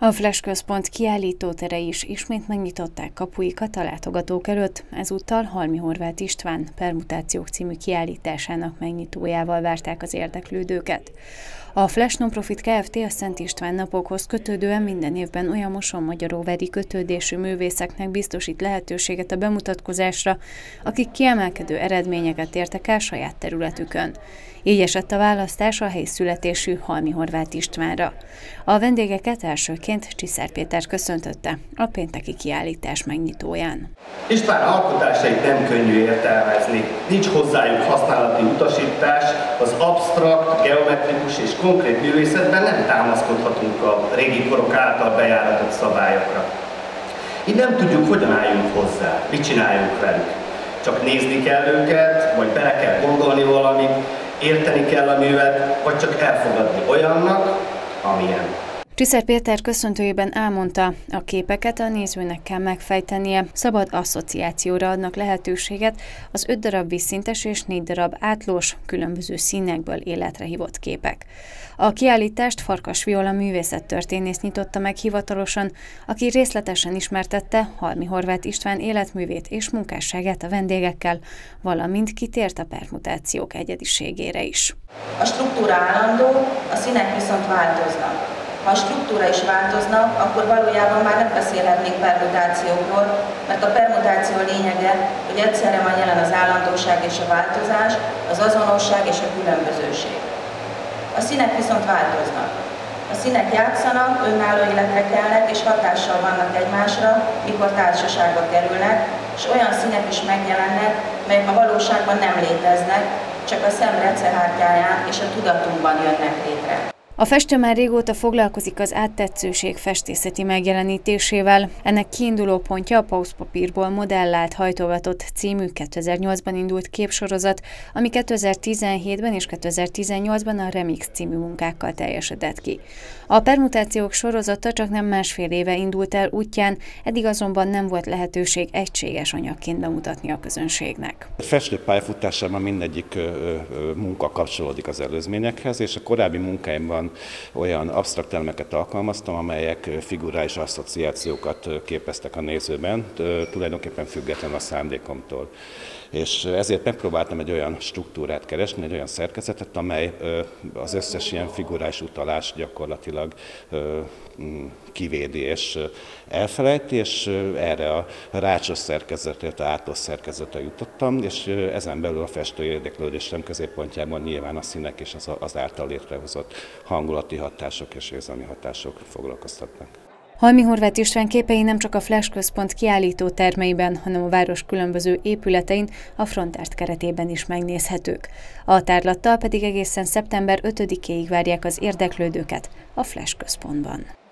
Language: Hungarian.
A Flash Központ kiállítóterei is ismét megnyitották kapuikat a látogatók előtt, ezúttal Halmi Horváth István Permutációk című kiállításának megnyitójával várták az érdeklődőket. A Flash Nonprofit Kft. A Szent István napokhoz kötődően minden évben olyan mosonmagyaróvári kötődésű művészeknek biztosít lehetőséget a bemutatkozásra, akik kiemelkedő eredményeket értek el saját területükön. Így esett a választás a helyi születésű Halmi Horváth Istvánra. A vendégeket elsőként Csiszár Péter köszöntötte a pénteki kiállítás megnyitóján. István alkotásait nem könnyű értelmezni, nincs hozzájuk használati utasítás, az absztrakt, geometrikus és konkrét művészetben nem támaszkodhatunk a régi korok által bejáratott szabályokra. Így nem tudjuk, hogyan álljunk hozzá, mit csináljunk velük. Csak nézni kell őket, vagy bele kell gondolni valamit, érteni kell a művet, vagy csak elfogadni olyannak, amilyen. Csiszár Péter köszöntőjében elmondta, a képeket a nézőnek kell megfejtenie, szabad asszociációra adnak lehetőséget az 5 darab vízszintes és 4 darab átlós, különböző színekből életre hívott képek. A kiállítást Farkas Viola művészettörténész nyitotta meg hivatalosan, aki részletesen ismertette Halmi Horváth István életművét és munkásságát a vendégekkel, valamint kitért a permutációk egyediségére is. A struktúra állandó, a színek viszont változnak. Ha a struktúra is változna, akkor valójában már nem beszélhetnénk permutációkról, mert a permutáció lényege, hogy egyszerre van jelen az állandóság és a változás, az azonosság és a különbözőség. A színek viszont változnak. A színek játszanak, önálló életre kelnek és hatással vannak egymásra, mikor társaságba kerülnek, és olyan színek is megjelennek, melyek a valóságban nem léteznek, csak a szem receptárján és a tudatunkban jönnek létre. A festő már régóta foglalkozik az áttetszőség festészeti megjelenítésével. Ennek kiinduló pontja a pauszpapírból modellált hajtogatott című 2008-ban indult képsorozat, ami 2017-ben és 2018-ban a Remix című munkákkal teljesedett ki. A permutációk sorozata csak nem másfél éve indult el útján, eddig azonban nem volt lehetőség egységes anyagként bemutatni a közönségnek. A festő pályafutásában mindegyik munka kapcsolódik az előzményekhez, és a korábbi munkáimban olyan absztrakt elemeket alkalmaztam, amelyek figurális asszociációkat képeztek a nézőben, tulajdonképpen függetlenül a szándékomtól. És ezért megpróbáltam egy olyan struktúrát keresni, egy olyan szerkezetet, amely az összes ilyen figurális utalást gyakorlatilag kivédi és elfelejti, és erre a rácsos szerkezetre, a átos szerkezetre jutottam, és ezen belül a festő érdeklődésem középpontjában nyilván a színek és az által létrehozott hangulati hatások és érzelmi hatások foglalkoztatnak. Halmi Horváth István képei nem csak a Flash Központ kiállító termeiben, hanem a város különböző épületein, a Frontart keretében is megnézhetők. A tárlattal pedig egészen szeptember 5-éig várják az érdeklődőket a Flash Központban.